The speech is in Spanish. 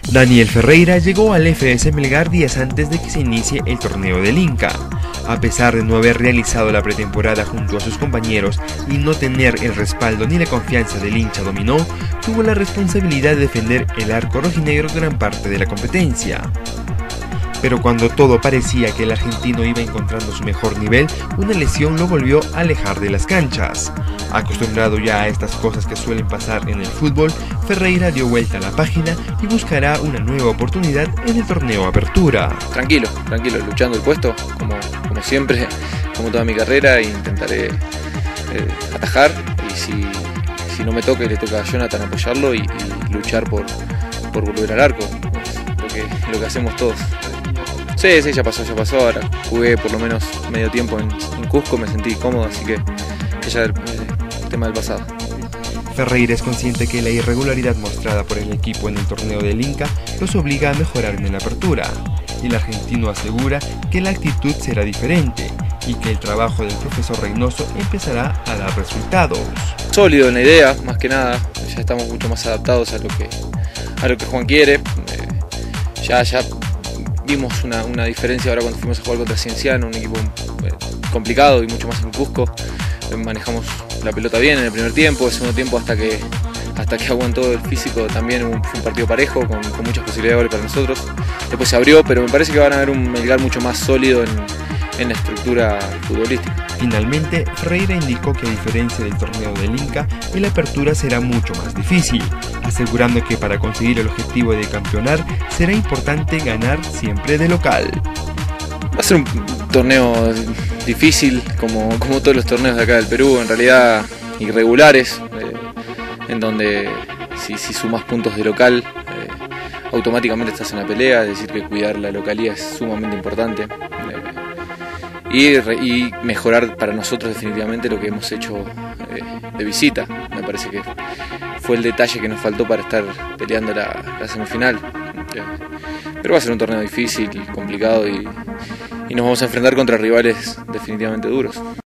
Daniel Ferreira llegó al FS Melgar días antes de que se inicie el torneo del Inca. A pesar de no haber realizado la pretemporada junto a sus compañeros y no tener el respaldo ni la confianza del hincha dominó, tuvo la responsabilidad de defender el arco rojinegro gran parte de la competencia. Pero cuando todo parecía que el argentino iba encontrando su mejor nivel, una lesión lo volvió a alejar de las canchas. Acostumbrado ya a estas cosas que suelen pasar en el fútbol, Ferreira dio vuelta a la página y buscará una nueva oportunidad en el torneo Apertura. Tranquilo, luchando el puesto, como siempre, como toda mi carrera, intentaré atajar y si no me toca y le toca a Jonathan apoyarlo y luchar por volver al arco, lo que hacemos todos. Sí, ya pasó, ahora jugué por lo menos medio tiempo en Cusco, me sentí cómodo, así que ya el tema del pasado. Ferreira es consciente que la irregularidad mostrada por el equipo en el torneo del Inca los obliga a mejorar en la Apertura, y el argentino asegura que la actitud será diferente y que el trabajo del profesor Reynoso empezará a dar resultados. Sólido en la idea, más que nada, ya estamos mucho más adaptados a lo que Juan quiere. Ya vimos una diferencia ahora cuando fuimos a jugar contra Cienciano, un equipo complicado y mucho más en Cusco. Manejamos la pelota bien en el primer tiempo, el segundo tiempo hasta que aguantó el físico también fue un partido parejo con muchas posibilidades de gol para nosotros. Después se abrió, pero me parece que van a ver un Melgar mucho más sólido en la estructura futbolística. Finalmente, Ferreira indicó que a diferencia del torneo del Inca, el Apertura será mucho más difícil, asegurando que para conseguir el objetivo de campeonar será importante ganar siempre de local. Va a ser un torneo difícil, como todos los torneos de acá del Perú, en realidad irregulares, en donde si sumas puntos de local, automáticamente estás en la pelea, es decir que cuidar la localía es sumamente importante. Y mejorar para nosotros definitivamente lo que hemos hecho de visita. Me parece que fue el detalle que nos faltó para estar peleando la semifinal. Pero va a ser un torneo difícil y complicado y nos vamos a enfrentar contra rivales definitivamente duros.